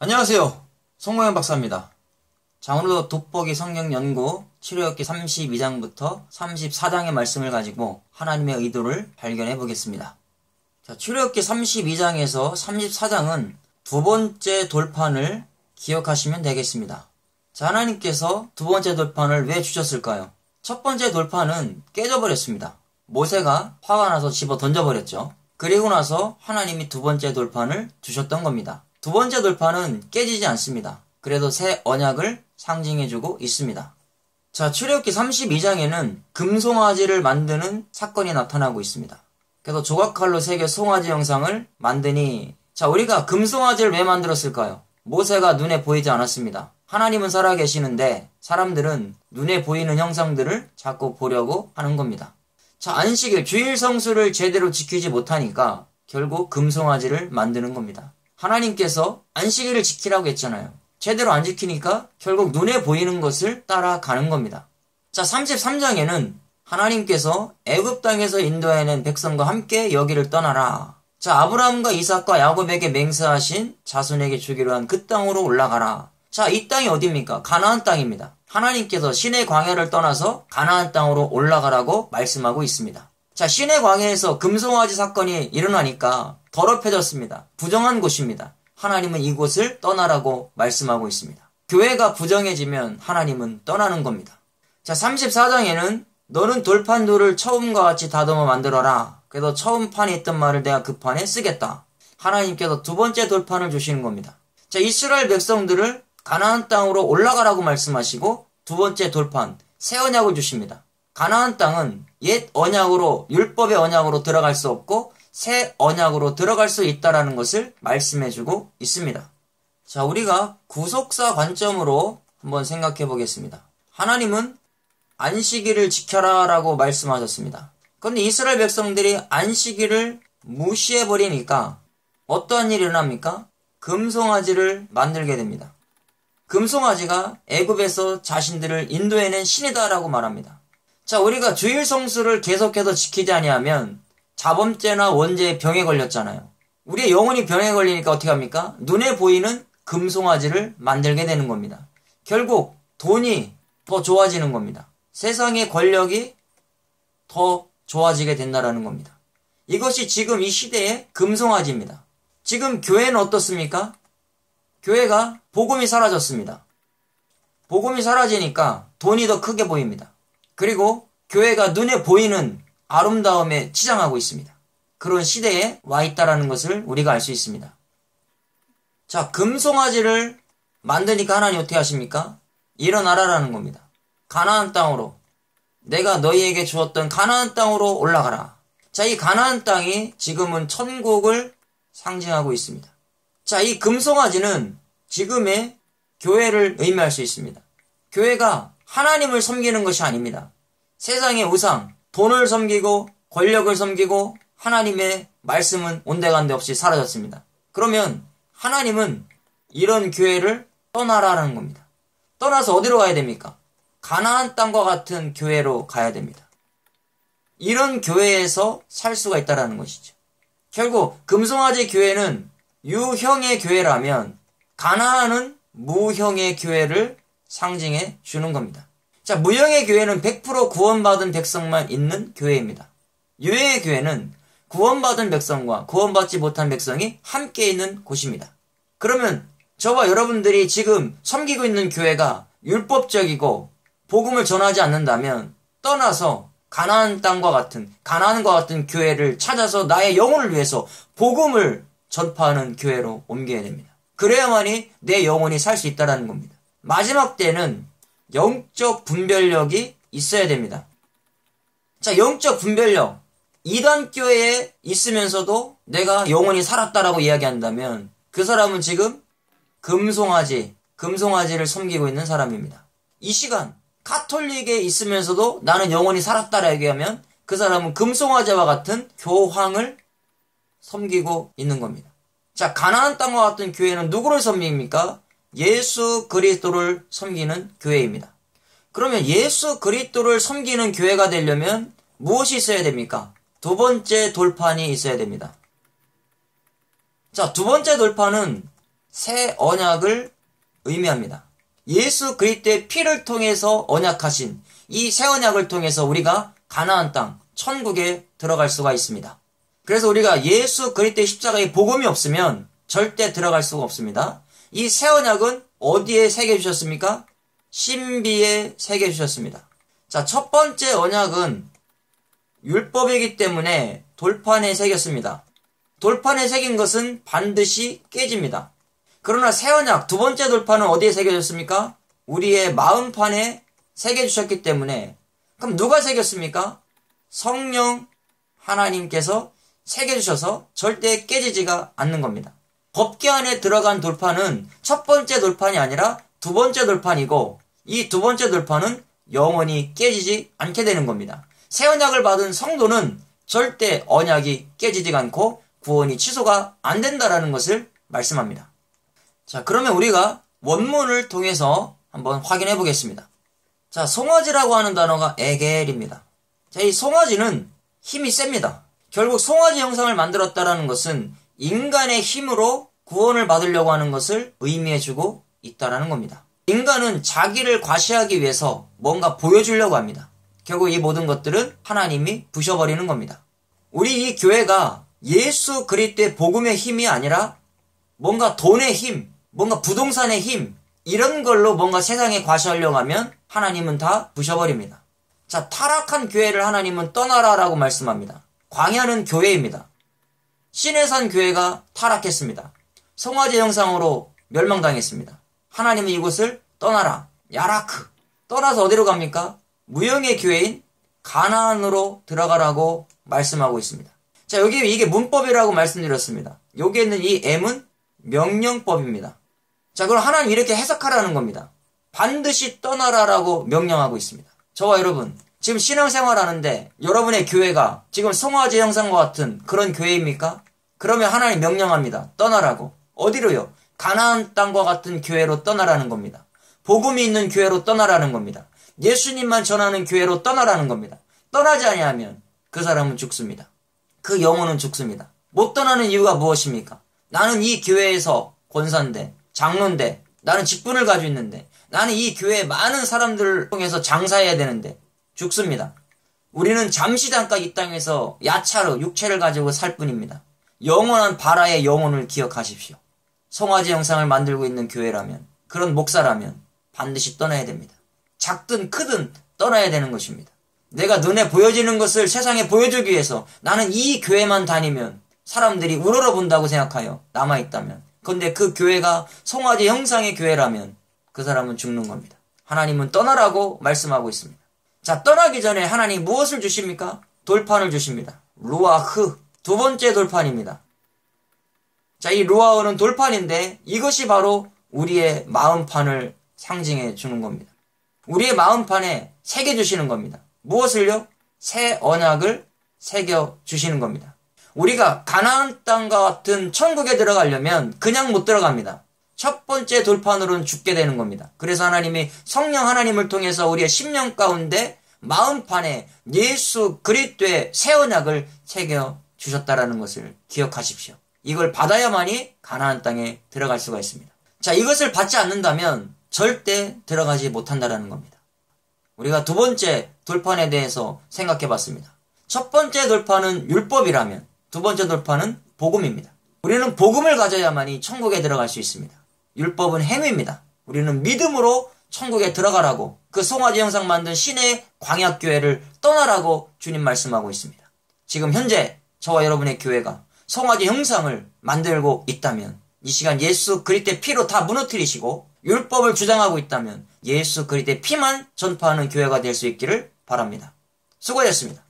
안녕하세요. 송모현 박사입니다. 자, 오늘도 돋보기 성경연구 출애굽기 32장부터 34장의 말씀을 가지고 하나님의 의도를 발견해 보겠습니다. 자, 출애굽기 32장에서 34장은 두 번째 돌판을 기억하시면 되겠습니다. 자, 하나님께서 두 번째 돌판을 왜 주셨을까요? 첫 번째 돌판은 깨져버렸습니다. 모세가 화가 나서 집어 던져버렸죠. 그리고 나서 하나님이 두 번째 돌판을 주셨던 겁니다. 두 번째 돌판은 깨지지 않습니다. 그래도 새 언약을 상징해주고 있습니다. 자, 출애굽기 32장에는 금송아지를 만드는 사건이 나타나고 있습니다. 그래서 조각칼로 새겨 송아지 형상을 만드니, 자, 우리가 금송아지를 왜 만들었을까요? 모세가 눈에 보이지 않았습니다. 하나님은 살아계시는데 사람들은 눈에 보이는 형상들을 자꾸 보려고 하는 겁니다. 자, 안식일 주일 성수를 제대로 지키지 못하니까 결국 금송아지를 만드는 겁니다. 하나님께서 안식일을 지키라고 했잖아요. 제대로 안 지키니까 결국 눈에 보이는 것을 따라가는 겁니다. 자, 33장에는 하나님께서 애굽 땅에서 인도해낸 백성과 함께 여기를 떠나라. 자, 아브라함과 이삭과 야곱에게 맹세하신 자손에게 주기로 한 그 땅으로 올라가라. 자, 이 땅이 어디입니까? 가나안 땅입니다. 하나님께서 신의 광야를 떠나서 가나안 땅으로 올라가라고 말씀하고 있습니다. 자, 신의 광야에서 금송아지 사건이 일어나니까 더럽혀졌습니다. 부정한 곳입니다. 하나님은 이곳을 떠나라고 말씀하고 있습니다. 교회가 부정해지면 하나님은 떠나는 겁니다. 자, 34장에는 너는 돌판돌을 처음과 같이 다듬어 만들어라. 그래서 처음 판에 있던 말을 내가 그 판에 쓰겠다. 하나님께서 두 번째 돌판을 주시는 겁니다. 자, 이스라엘 백성들을 가나안 땅으로 올라가라고 말씀하시고 두 번째 돌판, 새 언약을 주십니다. 가나안 땅은 옛 언약으로, 율법의 언약으로 들어갈 수 없고 새 언약으로 들어갈 수 있다는 것을 말씀해주고 있습니다. 자, 우리가 구속사 관점으로 한번 생각해 보겠습니다. 하나님은 안식일을 지켜라 라고 말씀하셨습니다. 그런데 이스라엘 백성들이 안식일을 무시해버리니까 어떠한 일이 일어납니까? 금송아지를 만들게 됩니다. 금송아지가 애굽에서 자신들을 인도해낸 신이다라고 말합니다. 자, 우리가 주일 성수를 계속해서 지키지 아니하면 자범죄나 원죄에 병에 걸렸잖아요. 우리의 영혼이 병에 걸리니까 어떻게 합니까? 눈에 보이는 금송아지를 만들게 되는 겁니다. 결국 돈이 더 좋아지는 겁니다. 세상의 권력이 더 좋아지게 된다는 겁니다. 이것이 지금 이 시대의 금송아지입니다. 지금 교회는 어떻습니까? 교회가 복음이 사라졌습니다. 복음이 사라지니까 돈이 더 크게 보입니다. 그리고 교회가 눈에 보이는 아름다움에 치장하고 있습니다. 그런 시대에 와 있다는 것을 우리가 알 수 있습니다. 자, 금송아지를 만드니까 하나님 어떻게 하십니까? 일어나라라는 겁니다. 가나안 땅으로, 내가 너희에게 주었던 가나안 땅으로 올라가라. 자, 이 가나안 땅이 지금은 천국을 상징하고 있습니다. 자, 이 금송아지는 지금의 교회를 의미할 수 있습니다. 교회가 하나님을 섬기는 것이 아닙니다. 세상의 우상, 돈을 섬기고 권력을 섬기고 하나님의 말씀은 온데간데 없이 사라졌습니다. 그러면 하나님은 이런 교회를 떠나라는 겁니다. 떠나서 어디로 가야 됩니까? 가나안 땅과 같은 교회로 가야 됩니다. 이런 교회에서 살 수가 있다는 것이죠. 결국 금송아지 교회는 유형의 교회라면 가나안은 무형의 교회를 상징해 주는 겁니다. 자, 무형의 교회는 100% 구원받은 백성만 있는 교회입니다. 유형의 교회는 구원받은 백성과 구원받지 못한 백성이 함께 있는 곳입니다. 그러면 저와 여러분들이 지금 섬기고 있는 교회가 율법적이고 복음을 전하지 않는다면 떠나서 가나안과 같은 교회를 찾아서 나의 영혼을 위해서 복음을 전파하는 교회로 옮겨야 됩니다. 그래야만이 내 영혼이 살 수 있다는 겁니다. 마지막 때는 영적 분별력이 있어야 됩니다. 자, 영적 분별력. 이단교회에 있으면서도 내가 영혼이 살았다라고 이야기한다면 그 사람은 지금 금송아지를 섬기고 있는 사람입니다. 이 시간 가톨릭에 있으면서도 나는 영혼이 살았다라고 얘기하면 그 사람은 금송아지와 같은 교황을 섬기고 있는 겁니다. 자, 가나안 땅과 같은 교회는 누구를 섬깁니까? 예수 그리스도를 섬기는 교회입니다. 그러면 예수 그리스도를 섬기는 교회가 되려면 무엇이 있어야 됩니까? 두 번째 돌판이 있어야 됩니다. 자, 두 번째 돌판은 새 언약을 의미합니다. 예수 그리스도의 피를 통해서 언약하신 이 새 언약을 통해서 우리가 가나안 땅, 천국에 들어갈 수가 있습니다. 그래서 우리가 예수 그리스도의 십자가의 복음이 없으면 절대 들어갈 수가 없습니다. 이 새 언약은 어디에 새겨주셨습니까? 신비에 새겨주셨습니다. 자, 첫 번째 언약은 율법이기 때문에 돌판에 새겼습니다. 돌판에 새긴 것은 반드시 깨집니다. 그러나 새 언약 두 번째 돌판은 어디에 새겨졌습니까? 우리의 마음판에 새겨주셨기 때문에, 그럼 누가 새겼습니까? 성령 하나님께서 새겨주셔서 절대 깨지지가 않는 겁니다. 법궤 안에 들어간 돌판은 첫 번째 돌판이 아니라 두 번째 돌판이고, 이 두 번째 돌판은 영원히 깨지지 않게 되는 겁니다. 새 언약을 받은 성도는 절대 언약이 깨지지 않고 구원이 취소가 안 된다라는 것을 말씀합니다. 자, 그러면 우리가 원문을 통해서 한번 확인해 보겠습니다. 자, 송아지라고 하는 단어가 에겔입니다. 자, 이 송아지는 힘이 셉니다. 결국 송아지 형상을 만들었다라는 것은 인간의 힘으로 구원을 받으려고 하는 것을 의미해주고 있다라는 겁니다. 인간은 자기를 과시하기 위해서 뭔가 보여주려고 합니다. 결국 이 모든 것들은 하나님이 부셔버리는 겁니다. 우리 이 교회가 예수 그리스도의 복음의 힘이 아니라 뭔가 돈의 힘, 뭔가 부동산의 힘, 이런 걸로 뭔가 세상에 과시하려고 하면 하나님은 다 부셔버립니다. 자, 타락한 교회를 하나님은 떠나라라고 말씀합니다. 광야는 교회입니다. 시내산 교회가 타락했습니다. 송아지 형상으로 멸망당했습니다. 하나님은 이곳을 떠나라. 야라크. 떠나서 어디로 갑니까? 무형의 교회인 가나안으로 들어가라고 말씀하고 있습니다. 자, 여기 이게 문법이라고 말씀드렸습니다. 여기에 있는 이 M은 명령법입니다. 자, 그럼 하나님 이렇게 해석하라는 겁니다. 반드시 떠나라라고 명령하고 있습니다. 저와 여러분, 지금 신앙생활 하는데 여러분의 교회가 지금 송아지 형상과 같은 그런 교회입니까? 그러면 하나님 명령합니다. 떠나라고. 어디로요? 가나안 땅과 같은 교회로 떠나라는 겁니다. 복음이 있는 교회로 떠나라는 겁니다. 예수님만 전하는 교회로 떠나라는 겁니다. 떠나지 아니하면 그 사람은 죽습니다. 그 영혼은 죽습니다. 못 떠나는 이유가 무엇입니까? 나는 이 교회에서 권사인데, 장로인데, 나는 직분을 가지고 있는데, 나는 이 교회에 많은 사람들을 통해서 장사해야 되는데 죽습니다. 우리는 잠시 잠깐 이 땅에서 야차로 육체를 가지고 살 뿐입니다. 영원한 바라의 영혼을 기억하십시오. 송아지 형상을 만들고 있는 교회라면, 그런 목사라면 반드시 떠나야 됩니다. 작든 크든 떠나야 되는 것입니다. 내가 눈에 보여지는 것을 세상에 보여주기 위해서 나는 이 교회만 다니면 사람들이 우러러본다고 생각하여 남아있다면, 그런데 그 교회가 송아지 형상의 교회라면 그 사람은 죽는 겁니다. 하나님은 떠나라고 말씀하고 있습니다. 자, 떠나기 전에 하나님 무엇을 주십니까? 돌판을 주십니다. 루아흐, 두 번째 돌판입니다. 자, 이 루아흐는 돌판인데 이것이 바로 우리의 마음판을 상징해 주는 겁니다. 우리의 마음판에 새겨주시는 겁니다. 무엇을요? 새 언약을 새겨주시는 겁니다. 우리가 가나안 땅과 같은 천국에 들어가려면 그냥 못 들어갑니다. 첫 번째 돌판으로는 죽게 되는 겁니다. 그래서 하나님이 성령 하나님을 통해서 우리의 심령 가운데 마음판에 예수 그리스도의 새 언약을 새겨주셨다라는 것을 기억하십시오. 이걸 받아야만이 가나안 땅에 들어갈 수가 있습니다. 자, 이것을 받지 않는다면 절대 들어가지 못한다라는 겁니다. 우리가 두 번째 돌판에 대해서 생각해 봤습니다. 첫 번째 돌판은 율법이라면 두 번째 돌판은 복음입니다. 우리는 복음을 가져야만이 천국에 들어갈 수 있습니다. 율법은 행위입니다. 우리는 믿음으로 천국에 들어가라고, 그 송아지 형상 만든 신의 광야교회를 떠나라고 주님 말씀하고 있습니다. 지금 현재 저와 여러분의 교회가 송아지 형상을 만들고 있다면 이 시간 예수 그리스도의 피로 다 무너뜨리시고 율법을 주장하고 있다면 예수 그리스도의 피만 전파하는 교회가 될 수 있기를 바랍니다. 수고하셨습니다.